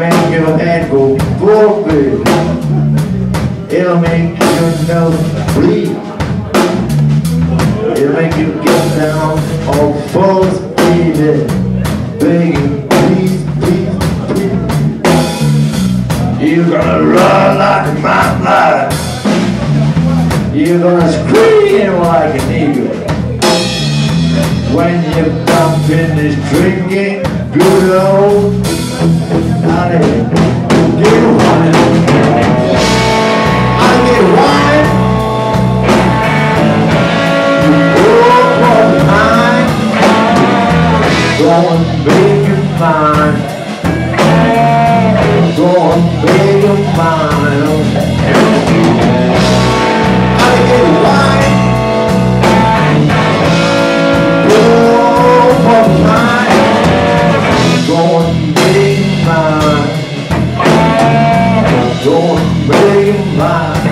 make your head go forward. It'll make your nose bleed. It'll make you get down all fours, baby. Begging, please, please, please. You're gonna run like a mountain lion. You're gonna scream like an eagle. When you're done finished drinking good old Alligator. Get wine. Alligator wine. You go for the mine. Go and make your mind. Go and make your mind. Alligator wine. Go for the mine. Go and make mine. Go and make mine.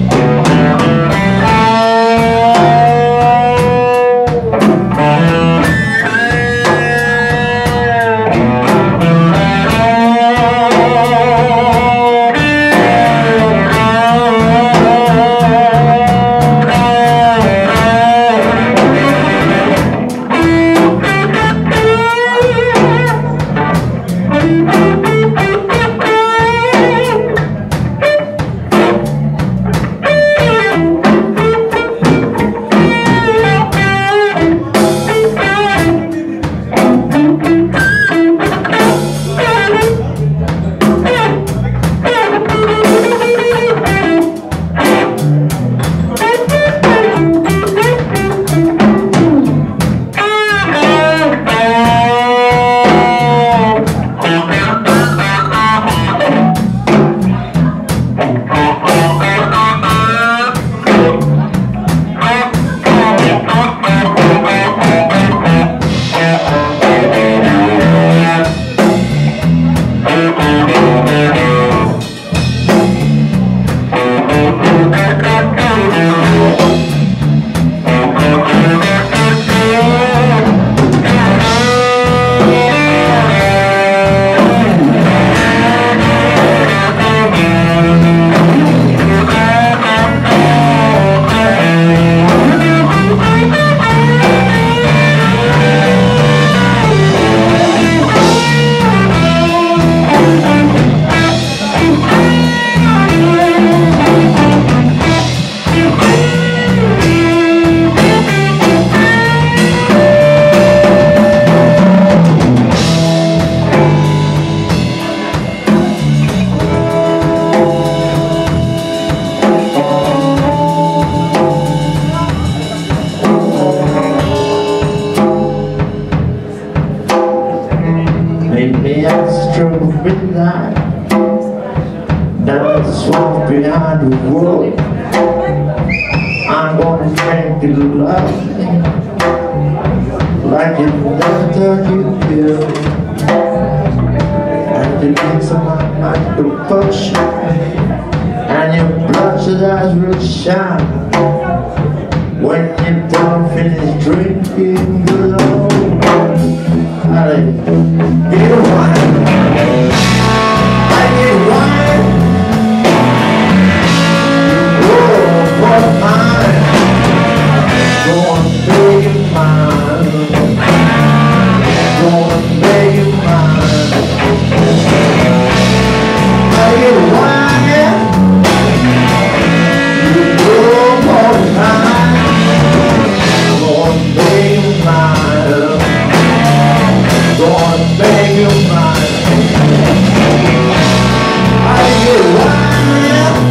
Maybe I struggle midnight down the swamp behind the wall. I'm gonna make you love me like you never thought you could. And the lips of my microphone and your bloodshot eyes will shine when you don't finish drinking good old Alligator wine. Alligator wine. Oh, for mine. Go and make it mine. Go and make it mine. Alligator wine, yeah. Oh, for mine. Go and make it mine. Go and make it mine. Alligator wine, yeah.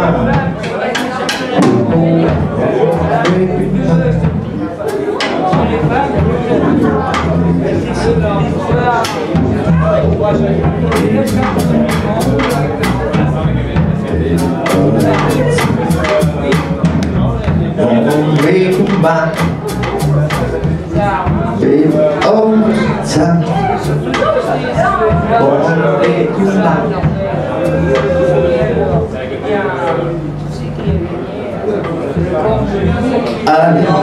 Make him back, baby, oh, time. Gonna make you back. I